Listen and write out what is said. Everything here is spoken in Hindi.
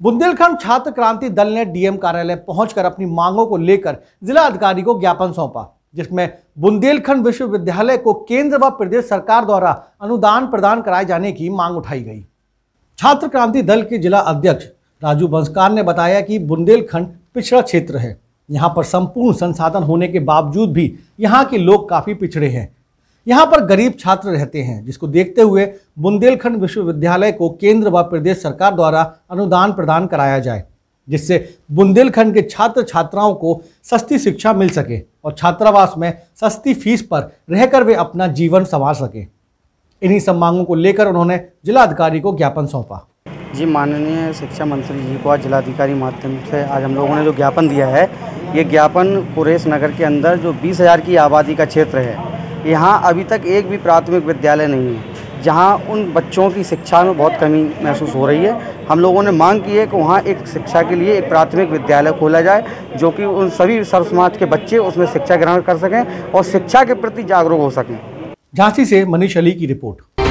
बुंदेलखंड छात्र क्रांति दल ने डीएम कार्यालय पहुंचकर अपनी मांगों को लेकर जिला अधिकारी को ज्ञापन सौंपा, जिसमें बुंदेलखंड विश्वविद्यालय को केंद्र व प्रदेश सरकार द्वारा अनुदान प्रदान कराए जाने की मांग उठाई गई। छात्र क्रांति दल के जिला अध्यक्ष राजू बंसकार ने बताया कि बुंदेलखंड पिछड़ा क्षेत्र है। यहाँ पर संपूर्ण संसाधन होने के बावजूद भी यहाँ के लोग काफी पिछड़े हैं। यहाँ पर गरीब छात्र रहते हैं, जिसको देखते हुए बुंदेलखंड विश्वविद्यालय को केंद्र व प्रदेश सरकार द्वारा अनुदान प्रदान कराया जाए, जिससे बुंदेलखंड के छात्र छात्राओं को सस्ती शिक्षा मिल सके और छात्रावास में सस्ती फीस पर रहकर वे अपना जीवन संवार सके। इन्हीं सब मांगों को लेकर उन्होंने जिलाधिकारी को ज्ञापन सौंपा। जी, माननीय शिक्षा मंत्री जी को आज जिलाधिकारी माध्यम से आज हम लोगों ने जो ज्ञापन दिया है, ये ज्ञापन कुरेश नगर के अंदर जो 20,000 की आबादी का क्षेत्र है, यहाँ अभी तक एक भी प्राथमिक विद्यालय नहीं है, जहाँ उन बच्चों की शिक्षा में बहुत कमी महसूस हो रही है। हम लोगों ने मांग की है कि वहाँ एक शिक्षा के लिए एक प्राथमिक विद्यालय खोला जाए, जो कि उन सभी सर्व समाज के बच्चे उसमें शिक्षा ग्रहण कर सकें और शिक्षा के प्रति जागरूक हो सकें। झांसी से मनीष अली की रिपोर्ट।